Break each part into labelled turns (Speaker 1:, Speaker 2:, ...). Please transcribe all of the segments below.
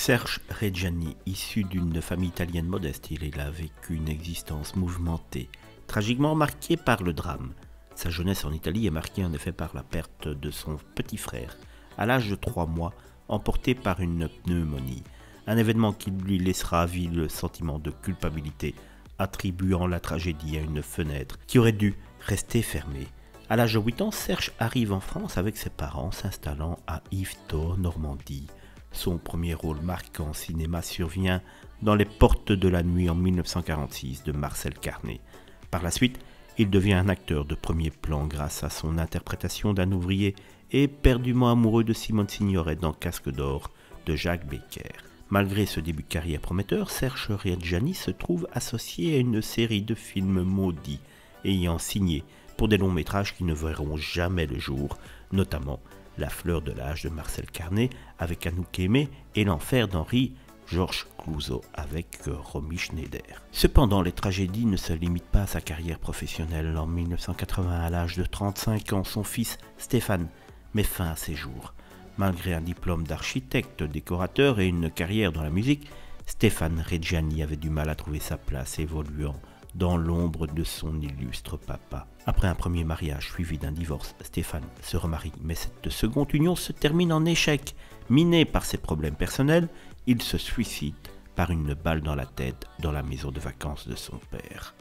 Speaker 1: Serge Reggiani, issu d'une famille italienne modeste, il a vécu une existence mouvementée, tragiquement marquée par le drame. Sa jeunesse en Italie est marquée en effet par la perte de son petit frère, à l'âge de 3 mois, emporté par une pneumonie. Un événement qui lui laissera à vie le sentiment de culpabilité, attribuant la tragédie à une fenêtre qui aurait dû rester fermée. À l'âge de 8 ans, Serge arrive en France avec ses parents, s'installant à Yvetot, Normandie. Son premier rôle marquant en cinéma survient dans Les Portes de la Nuit en 1946 de Marcel Carné. Par la suite, il devient un acteur de premier plan grâce à son interprétation d'un ouvrier éperdument amoureux de Simone Signoret dans Casque d'Or de Jacques Becker. Malgré ce début de carrière prometteur, Serge Reggiani se trouve associé à une série de films maudits, ayant signé pour des longs métrages qui ne verront jamais le jour, notamment La Fleur de l'âge de Marcel Carné avec Anouk Aimée et L'Enfer d'Henri Georges Clouzot avec Romy Schneider. Cependant, les tragédies ne se limitent pas à sa carrière professionnelle. En 1980, à l'âge de 35 ans, son fils Stéphane met fin à ses jours. Malgré un diplôme d'architecte, décorateur et une carrière dans la musique, Stéphane Reggiani avait du mal à trouver sa place, évoluant dans l'ombre de son illustre papa. Après un premier mariage suivi d'un divorce, Stéphane se remarie, mais cette seconde union se termine en échec. Miné par ses problèmes personnels, il se suicide par une balle dans la tête dans la maison de vacances de son père.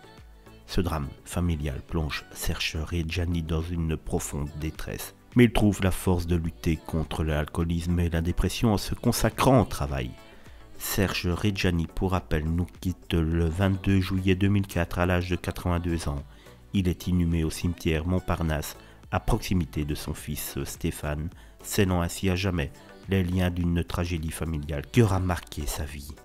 Speaker 1: Ce drame familial plonge Serge Reggiani dans une profonde détresse, mais il trouve la force de lutter contre l'alcoolisme et la dépression en se consacrant au travail. Serge Reggiani, pour rappel, nous quitte le 22 juillet 2004 à l'âge de 82 ans. Il est inhumé au cimetière Montparnasse, à proximité de son fils Stéphane, scellant ainsi à jamais les liens d'une tragédie familiale qui aura marqué sa vie.